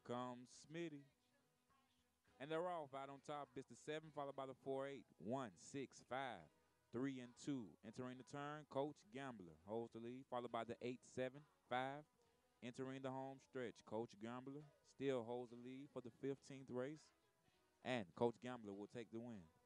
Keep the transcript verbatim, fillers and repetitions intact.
comes Smitty. And they're off out on top. It's the seven, followed by the four eight. One, six, five, three, and two. Entering the turn, Coach Gambler holds the lead, followed by the eight, seven, five. Entering the home stretch, Coach Gambler still holds the lead for the fifteenth race. And Coach Gambler will take the win.